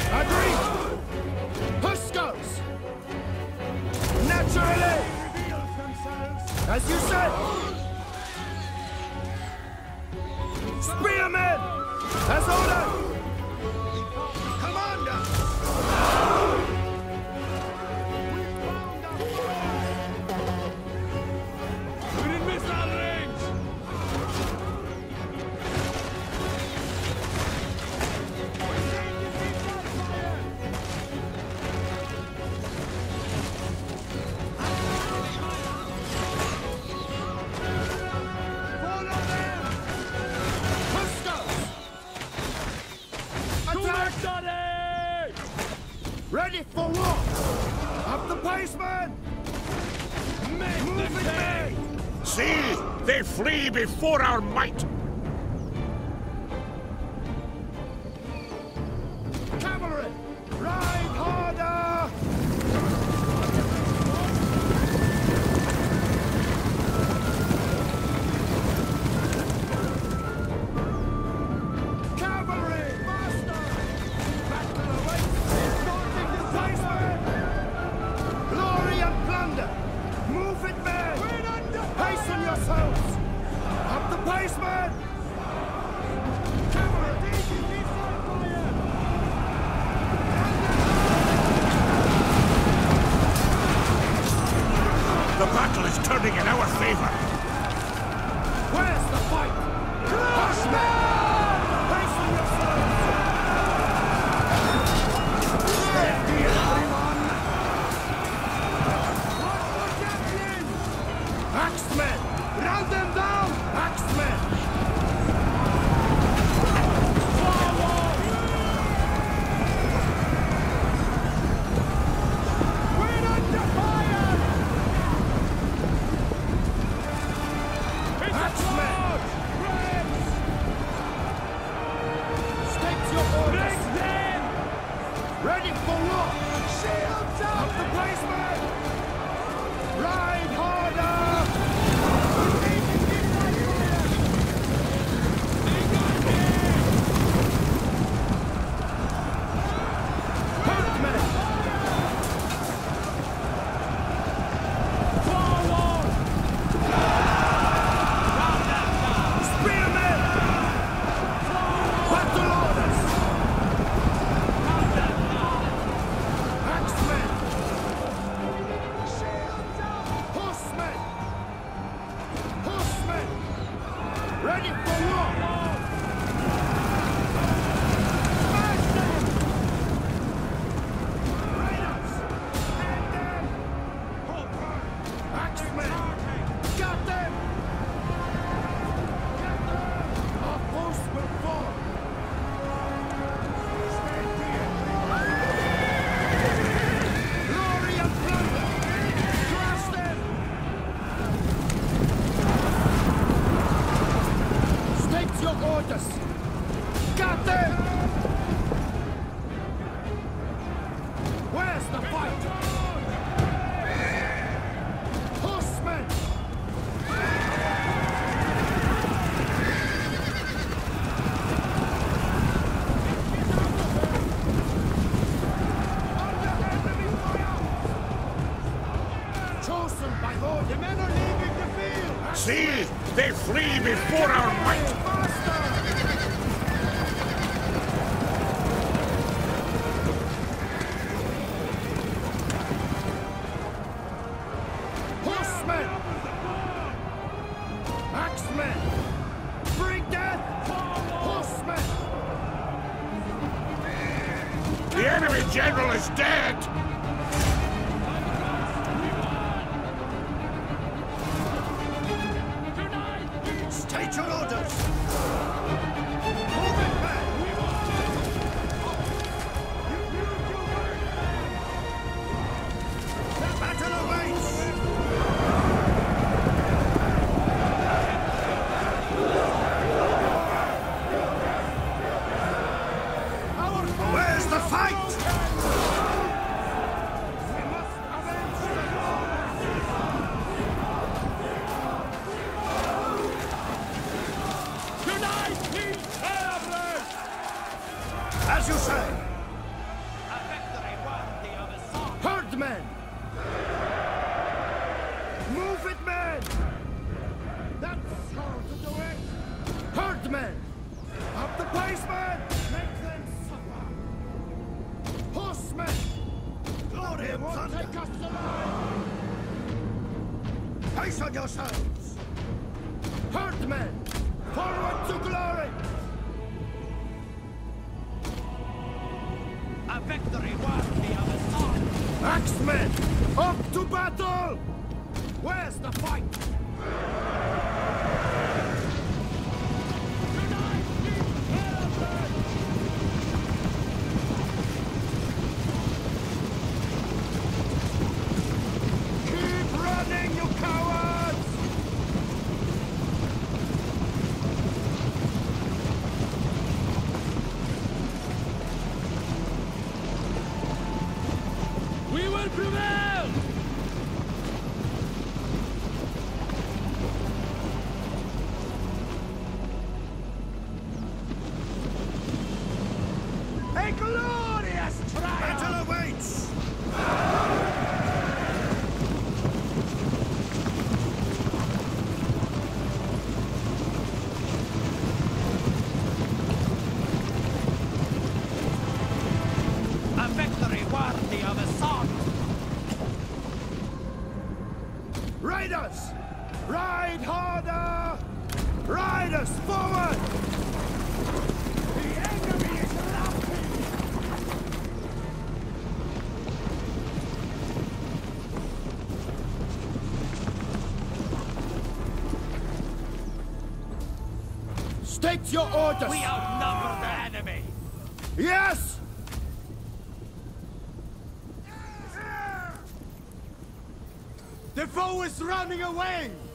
Agreed! Huskos! Naturally! As you said! Spearmen! As ordered! Commander! Within missile range! Ready for war! Up the pace, man! Move it, man! See! They flee before our might! Cavalry! Ride harder! Cavalry! Faster! Battle awaits! Starting displacement! Glory and plunder! Move it, men! Hasten yourselves! Up the pace, men! Cavalry! The battle is turning in our favor! Where's the fight? Push, men! Hasten yourselves! Steady, everyone! Axemen! Run them down! Axemen! We're under fire! Axemen! State your orders! Ready for war! Shields up! Up the place, men! Ride harder! Hurtmen! Forward! Spearmen! Battle orders! Axemen! Horsemen! Horsemen! Ready for war! Smash them! Raiders! Hand them! Axemen! Got them! Our force will fall! Stand here! Glory and plunder! Crush them! State your orders! Got them! Where's the fight? Horsemen! Under enemy fire! Chosen by Lord! The men are leaving the field! See! They flee before our might! Faster! Horsemen! Axemen! Bring death! Horsemen! The enemy general is dead! State your orders! Move it, man! Battle awaits! Where's the fight? We must avenge Tonight, King Everett! as you say! men! Move it, men! That's how to do it! Herd men! Up the pace, men! Make them suffer! Horsemen! Glory won't take us alive! Pace on yourselves! Herd men! Forward to glory! A victory worthy of a sword! Axemen! Up to battle! Where's the fight? Keep running, you cowards! We will prevail! A glorious triumph! Battle awaits! A victory worthy of a sword! Riders! Ride harder! Riders, forward! The enemy is laughing! State your orders! We outnumber the enemy! Yes! The foe is running away!